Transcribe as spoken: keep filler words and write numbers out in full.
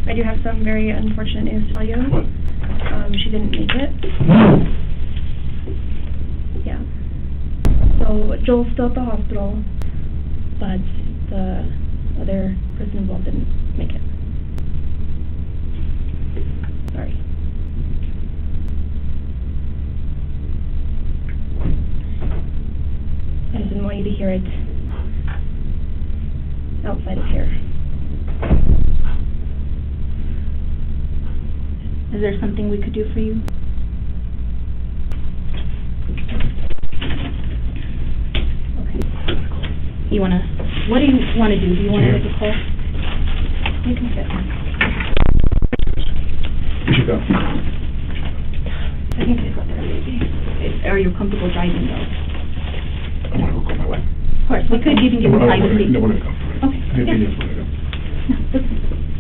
I do have some very unfortunate news to tell you. What? Um, she didn't make it. Yeah. So Joel's still at the hospital, but the other person involved didn't make it. Sorry. I just didn't want you to hear it outside of here. Is there something we could do for you? Okay. You wanna, what do you wanna do? Do you wanna make a call? You can sit. We should go. I think I got there, maybe. Are you comfortable driving though? I wanna go go my way. Of course, we could even give you No, a ride with me. no, we're gonna go. Okay. I think Yeah. we just wanna go. No, listen.